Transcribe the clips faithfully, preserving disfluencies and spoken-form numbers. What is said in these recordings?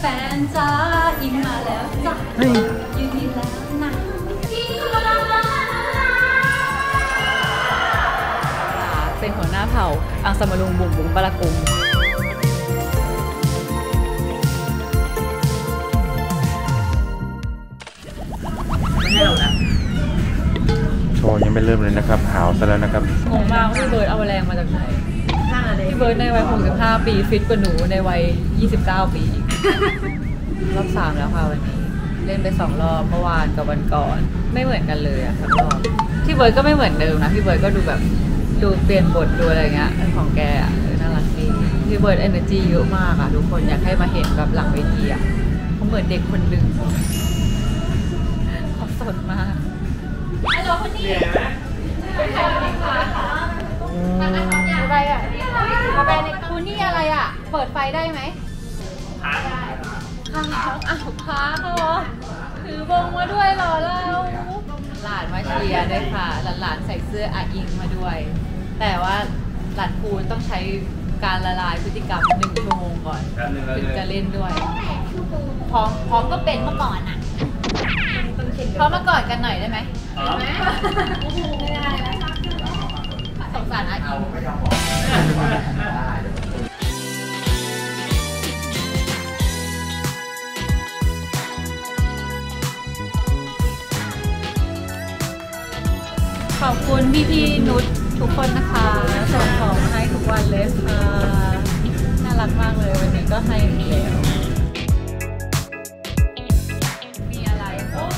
ฟนจ้าอิงมาแล้วจ้ะยืนนี่แล้วนะเป็นหัวหน้าเผ่าอังสมารุงบุ๋งบุ๋งบารากุงให้เรานะโชว์ยังไม่เริ่มเลยนะครับหาวซะแล้วนะครับงงมากว่าพี่เบิร์ดเอาแรงมาจากไหนพี่เบิร์ดในวัยหกสิบห้าปีฟิตกว่าหนูในวัยยี่สิบเก้าปีรอบสามแล้วค่ะวันนี้เล่นไปสองรอบเมื่อวานกับวันก่อนไม่เหมือนกันเลยอะทั้งรอบพี่เบิร์ดก็ไม่เหมือนเดิมนะพี่เบิร์ดก็ดูแบบดูเปลี่ยนบทดูอะไรเงี้ยของแกอะน่ารักดีพี่เบิร์ด energy เยอะมากอะทุกคนอยากให้มาเห็นแบบหลังเวทีอะเขาเหมือนเด็กคนหนึ่งเขาสดมากฮัลโหลคนนี้เป็นใครเป็นใครอะไรอ่ะอะไรในคุณนี่อะไรอ่ะเปิดไฟได้ไหมค้างค้างอ้าวค้างเหรอถือวงมาด้วยเหรอเราหลานมาเชียร์ด้วยค่ะหลานๆใส่เสื้ออาอิงมาด้วยแต่ว่าหลานคูณต้องใช้การละลายพฤติกรรมหนึ่งชั่วโมงก่อนถึงจะเล่นด้วยพร้อมพร้อมก็เป็นเมื่อก่อนอ่ะพร้อมมาก่อนกันหน่อยได้ไหมไม่ได้แล้วสงสารอาอิงขอบคุณพี่พี่นุชทุกคนนะคะส่งของมาให้ทุกวันเลยค่ะน่ารักมากเลยวันนี้ก็ให้อีกแล้วมีอะไรโอ้โห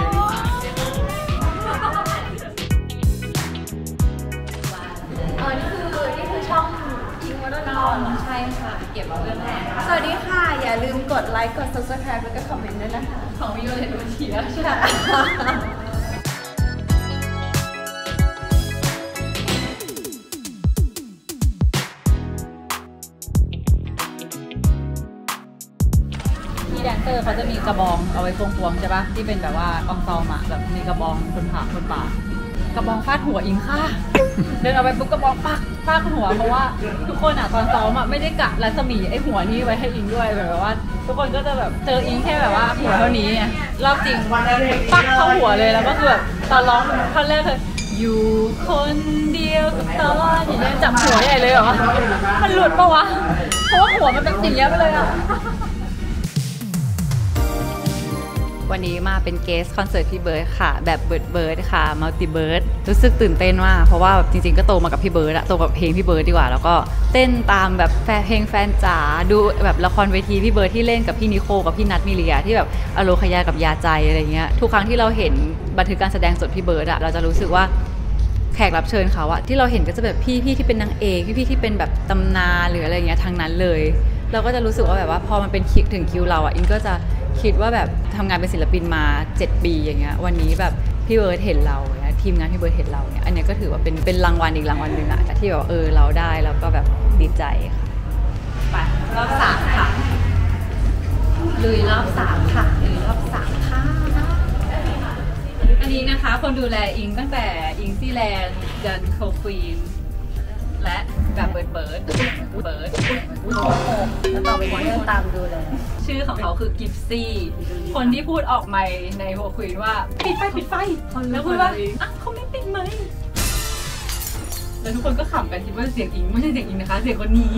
อ๋อนี่คือนี่คือช่องอิงวัฒนธรรมใช่ค่ะเก็บเรื่องแรกสวัสดีค่ะอย่าลืมกดไลค์กด ซับสไครบ์ แล้วก็คอมเมนต์ด้วยนะคะของวิโอเลตโอเชียใช่ไหมแดนเซอร์เขาจะมีกระบองเอาไว้ควงๆใช่ปะที่เป็นแบบว่ากองซอมอะแบบมีกระบองคนผ่าคนป่ากระบองฟาดหัวอิงค่ะเดินเอาไปปุ๊บกระบองปักฟาดหัวเพราะว่าทุกคนอะตอนซ้อมอะไม่ได้กะรัศมีไอหัวนี้ไว้ให้อิงด้วยแบบว่าทุกคนก็จะแบบเจออิงแค่แบบว่าหัวเท่านี้รอบจริงปักเข้าหัวเลยแล้วก็คือแบบตอนร้องท่อนแรกเลยอยู่คนเดียวกับตอนอย่างเงี้ยจับหัวใหญ่เลยเหรอมันหลุดปะวะเพราะว่าหัวมันเป็นอย่างเงี้ยไปเลยอะวันนี้มาเป็นเกสคอนเสิร์ตพี่เบิร์ดค่ะแบบเบิร์ดเบิร์ดค่ะมัลติเบิร์ดรู้สึกตื่นเต้นมากเพราะว่าจริงๆก็โตมากับพี่เบิร์ดอะโตกับเพลงพี่เบิร์ดดีกว่าแล้วก็เต้นตามแบบแฟนเพลงแฟนจ๋าดูแบบละครเวทีพี่เบิร์ดที่เล่นกับพี่นิโคกับพี่นัทมิเลียที่แบบอโลคยากับยาใจอะไรเงี้ยทุกครั้งที่เราเห็นบันทึกการแสดงสดพี่เบิร์ดอะเราจะรู้สึกว่าแขกรับเชิญเขาอะที่เราเห็นก็จะแบบพี่พี่ที่เป็นนางเอกพี่พี่ที่เป็นแบบตำนานหรืออะไรเงี้ยทางนั้นเลยเราก็จะรู้สึกว่าแบบว่าพอมันเป็นคิวถึงคิวเราอะอินก็จะคิดว่าแบบทำงานเป็นศิลปินมาเจ็ดปีอย่างเงี้ยวันนี้แบบพี่เบิร์ดเห็นเราเนี่ยทีมงานพี่เบิร์ดเห็นเราเนี่ยอันนี้ก็ถือว่าเป็นเป็นรางวัลอีกรางวัลหนึ่งอะที่แบบเออเราได้แล้วก็แบบดีใจค่ะไปรอบสามค่ะลุยรอบสามค่ะลุยรอบสามค่ะอันนี้นะคะคนดูแลอิงตั้งแต่อิงซี่แลนด์ยันโคควีนและแบบเบิร์ดเบิร์ดเบิร์ดแล้วต่อไปนี้ก็ตามดูเลยชื่อของเขาคือกิฟซี่คนที่พูดออกไมค์ในโคควีนว่าปิดไฟปิดไฟแล้วพูดว่าอ่ะเขาไม่ปิดไหมแล้วทุกคนก็ขำกันคิดว่าเสียงอิงไม่ใช่เสียงอิงนะคะเสียงคนนี้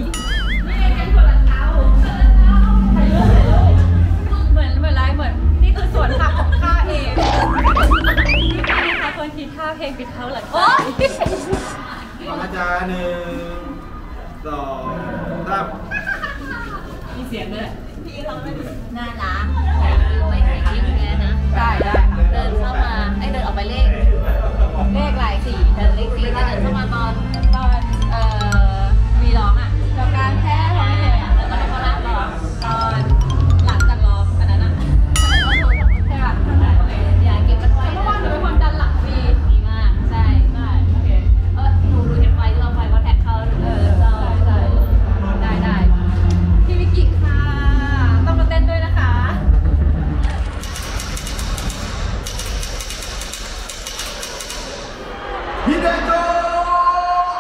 เหมือนเหมือนไรเหมือนนี่คือสวนผักของข้าเองนี่นะคะคนคิดท่าเพลงปิดเท่าไหร่อาจารย์หนึ่งสองสามมีเสียงด้วยพี่เขาไม่น่ารักไม่ใส่ยิ้มเลยนะได้ได้เดินเข้ามาไอ้เดินออกไปเลขเลขลายสี่เดินเลขสี่แล้วเดินเข้ามาตอนตอนเอ่อวีร้องอ่ะกับการแพ้ร้องเพลงแล้วก็เขารับร้องตอนหลังจากร้องอันนั้นอ่ะใช่ป่ะอย่าเก็บมันไว้เพราะว่าหนูเป็นคนดันหลังวีดีมากใช่ได้โอเคเออหนูดูเห็นไฟที่เราไฟว่าแท็กเข้าหนูเออได้ได้ได้พี่วิกิค่ะต้องมาเต้นด้วยนะคะฮิเดโต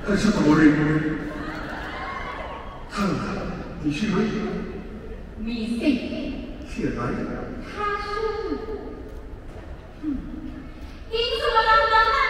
他是国人，看看你是谁？ มีสิ谢来。 他是อิงสุวรรณรัตน์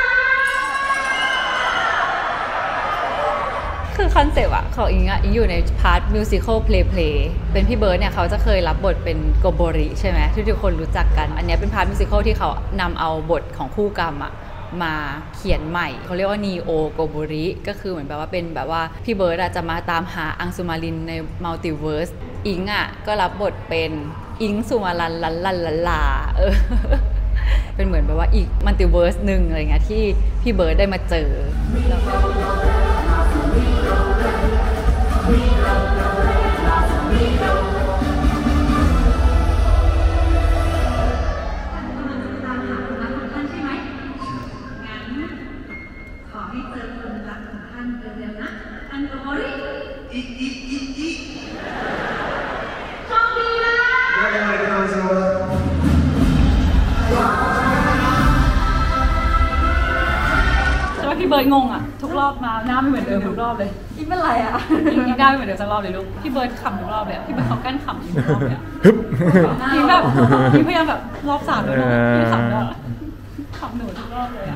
คือคอนเซปต์อะของอิงอะอิงอยู่ในพาร์ทมิวสิคอลเพลย์เพลย์เป็นพี่เบิร์ดเนี่ยเขาจะเคยรับบทเป็นโกโบริใช่ไหมที่ทุกคนรู้จักกันอันนี้เป็นพาร์ทมิวสิคอลที่เขานำเอาบทของคู่กรรมอะมาเขียนใหม่เขาเรียกว่านีโอโกโบริก็คือเหมือนแบบว่าเป็นแบบว่าพี่เบิร์ดอะจะมาตามหาอังสุมารินในมัลติเวิร์สอิงอะก็รับบทเป็นอิงสุมารันลันลันลันลาเออ เป็นเหมือนแบบว่าอีกมัลติเวิร์สหนึ่งอะไรเงี้ยที่พี่เบิร์ดได้มาเจอพี่เบิร์ดงงอ่ะทุกรอบมาหน้าไม่เหมือนเดิมทุกรอบเลยอิงเป็นไรอ่ะอิงหน้าไม่เหมือนเดิมสักรอบเลยลูกพี่เบิร์ดขำทุกรอบเลยพี่เบิร์ดเขากั้นขำทุกรอบเลยอิงแบบอิงพยายามแบบรอบสามเลยพี่ขำแล้วขำหนูทุกรอบเลยอ่ะ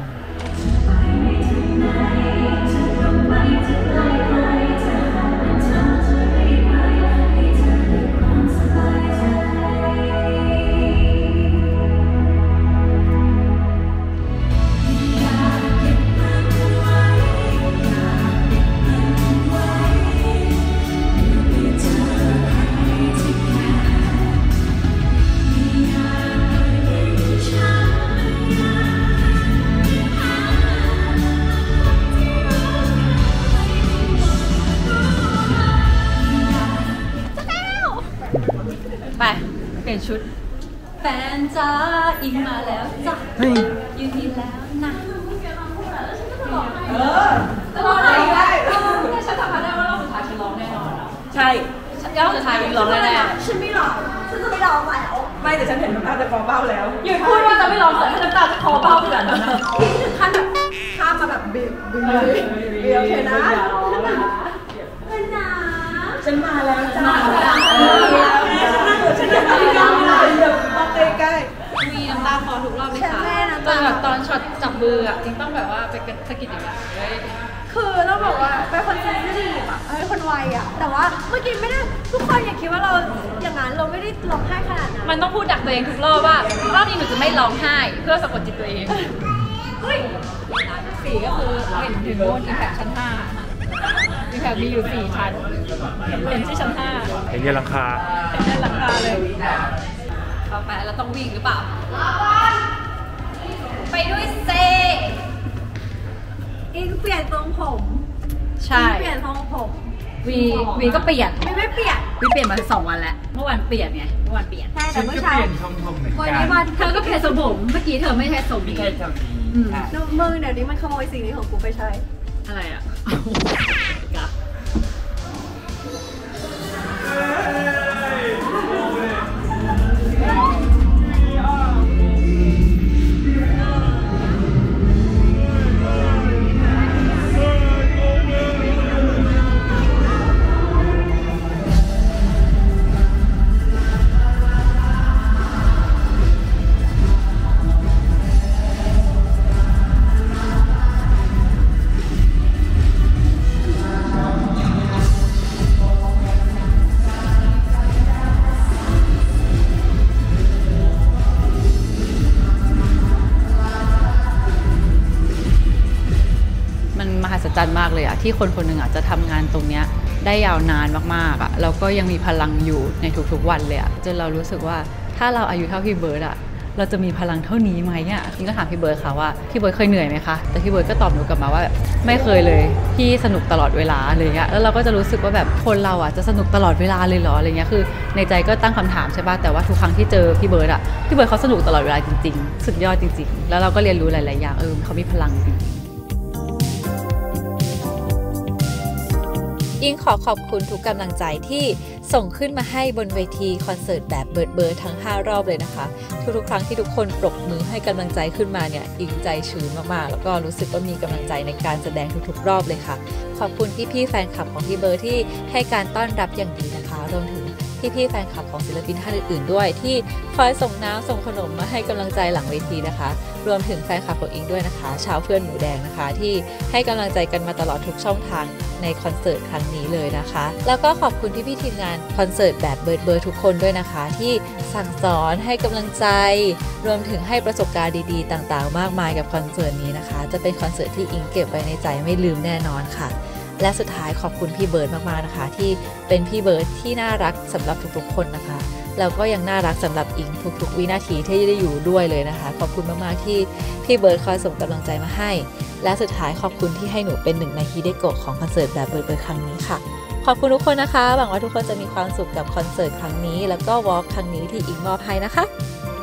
ไปเปลี่ยนชุดแฟนจ้าอิงมาแล้วจ้ะยืนนี่แล้วนะเออจะร้องอะไรได้แต่ฉันทำได้ว่ารอบสุดท้ายฉันร้องแน่นอนใช่รอบสุดท้ายอิงร้องแน่ๆฉันไม่ร้องฉันจะไม่ร้องแล้วไม่แต่ฉันเห็นน้ำตาจะคอเบ้าแล้วหยุดพูดว่าจะไม่ร้องแต่ถ้าน้ำตาจะคอเบ้าขนาดนั้นอิงถึงขั้นแบบข้ามมาแบบบีบบีบบีบโอเคนะเป็นน้ำฉันมาแล้วจ้าฉันนั่งอยู่ฉันยังไม่ได้เลยแบบมาใกล้ๆมีน้ำตาคอทุกรอบเลยค่ะจนแบบตอนช็อตจับมืออ่ะจริงต้องแบบว่าไปสะกิดอย่างเงี้ยคือต้องบอกว่าเป็นคนเซนซิทีฟอ่ะเป็นคนไวอ่ะแต่ว่าเมื่อกี้ไม่ได้ทุกคนอย่าคิดว่าเราอย่างนั้นเราไม่ได้ร้องไห้ขนาดนั้นมันต้องพูดดักตัวเองทุกรอบว่ารอบนี้หนูจะไม่ร้องไห้เพื่อสะกดจิตตัวเองเฮ้ยสี่ก็คือเห็นถึงโน่นอิมแพคชั้นห้าอิมแพคมีอยู่สี่ชั้นเห็นที่ชั้นห้าเห็นยันหลังคาเห็นยันหลังคาเลยต่อไปเราต้องวิ่งหรือเปล่าไปด้วยเซอิงเปลี่ยนทรงผมใช่เปลี่ยนทรงผมวีวีก็เปลี่ยนวีไม่เปลี่ยนวีเปลี่ยนมาสองวันแล้วเมื่อวานเปลี่ยนไงเมื่อวานเปลี่ยนใช่แต่เมื่อเช้าวันนี้วันเธอก็เปลี่ยนทรงผมเมื่อกี้เธอไม่ใช่ทรงนี้มึงเดี๋ยวนี้มันขโมยสิ่งนี้ของกูไปใช้อะไรอ่ะจันมากเลยอะที่คนคนหนึ่งอะจะทำงานตรงเนี้ยได้ยาวนานมากๆอะแล้วก็ยังมีพลังอยู่ในทุกๆวันเลยอะจนเรารู้สึกว่าถ้าเราอายุเท่าพี่เบิร์ดอะเราจะมีพลังเท่านี้ไหมอะพี่ก็ถามพี่เบิร์ดค่ะว่าพี่เบิร์ดเคยเหนื่อยไหมคะแต่พี่เบิร์ดก็ตอบหนูกลับมาว่าไม่เคยเลยพี่สนุกตลอดเวลาเลยเงี้ยแล้วเราก็จะรู้สึกว่าแบบคนเราอะจะสนุกตลอดเวลาเลยเหรออะไรเงี้ยคือในใจก็ตั้งคำถามใช่ป่ะแต่ว่าทุกครั้งที่เจอพี่เบิร์ดอะพี่เบิร์ดเขาสนุกตลอดเวลาจริงๆสุดยอดจริงๆแล้วเราก็เรียนรู้หลายๆอย่างเออเขามีพลังจริงอิงขอขอบคุณทุกกำลังใจที่ส่งขึ้นมาให้บนเวทีคอนเสิร์ตแบบเบิร์ดเบิร์ดทั้งห้ารอบเลยนะคะทุกๆครั้งที่ทุกคนปรบมือให้กำลังใจขึ้นมาเนี่ยอิงใจชื้นมากๆแล้วก็รู้สึกว่ามีกำลังใจในการแสดงทุกๆรอบเลยค่ะขอบคุณพี่ๆแฟนคลับของพี่เบิร์ดที่ให้การต้อนรับอย่างดีนะคะรวมถึงพี่ๆแฟนคลับของศิลปินท่านอื่นๆด้วยที่คอยส่งน้ำส่งขนมมาให้กำลังใจหลังเวทีนะคะรวมถึงแฟนคลับของอิงด้วยนะคะชาวเพื่อนหมูแดงนะคะที่ให้กำลังใจกันมาตลอดทุกช่องทางในคอนเสิร์ตครั้งนี้เลยนะคะแล้วก็ขอบคุณพี่ๆทีมงานคอนเสิร์ตแบบเบิร์ดเบิร์ดทุกคนด้วยนะคะที่สั่งสอนให้กำลังใจรวมถึงให้ประสบการณ์ดีๆต่างๆมากมายกับคอนเสิร์ตนี้นะคะจะเป็นคอนเสิร์ตที่อิงเก็บไว้ในใจไม่ลืมแน่นอนค่ะและสุดท้ายขอบคุณพี่เบิร์ดมากๆนะคะที่เป็นพี่เบิร์ดที่น่ารักสำหรับทุกๆคนนะคะแล้วก็ยังน่ารักสำหรับอิงทุกๆวินาทีที่ได้อยู่ด้วยเลยนะคะขอบคุณมากๆที่พี่เบิร์ดคอยส่งกำลังใจมาให้และสุดท้ายขอบคุณที่ให้หนูเป็นหนึ่งในฮิเดโกะของคอนเสิร์ตแบบเบิร์ดเบิร์ดครั้งนี้ค่ะขอบคุณทุกคนนะคะหวังว่าทุกคนจะมีความสุขกับคอนเสิร์ตครั้งนี้แล้วก็วอล์กครั้งนี้ที่อิงมอบให้นะคะ